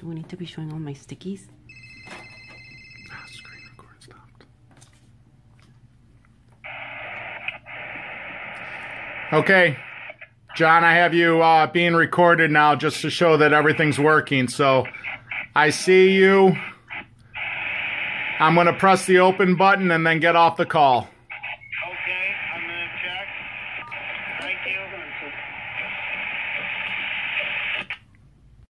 Do we need to be showing all my stickies? Screen record stopped. Okay, John, I have you being recorded now just to show that everything's working. So I see you. I'm going to press the open button and then get off the call.